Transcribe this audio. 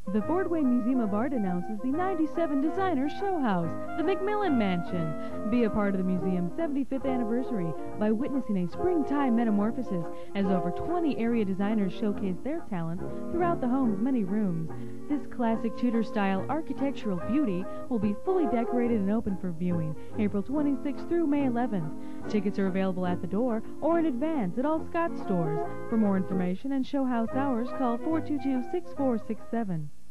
The Fort Wayne Museum of Art announces the '97 designer Showhouse, the McMillan Mansion. Be a part of the museum's 75th anniversary by witnessing a springtime metamorphosis as over 20 area designers showcase their talents throughout the home's many rooms. This classic Tudor-style architectural beauty will be fully decorated and open for viewing April 26th through May 11th. Tickets are available at the door or in advance at all Scott stores. For more information and Showhouse hours, call 422-6467.